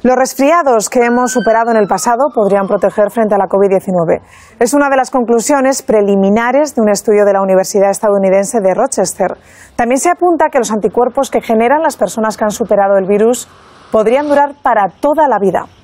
Los resfriados que hemos superado en el pasado podrían proteger frente a la Covid-19. Es una de las conclusiones preliminares de un estudio de la Universidad estadounidense de Rochester. También se apunta que los anticuerpos que generan las personas que han superado el virus podrían durar para toda la vida.